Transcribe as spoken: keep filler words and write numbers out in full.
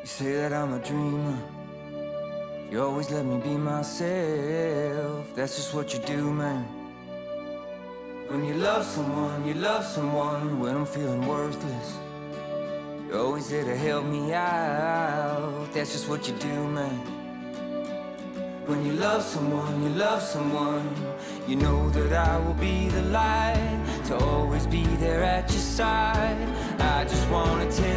You say that I'm a dreamer. You always let me be myself. That's just what you do, man. When you love someone, you love someone. When I'm feeling worthless, you're always there to help me out. That's just what you do, man. When you love someone, you love someone. You know that I will be the light, to always be there at your side. I just wanna tell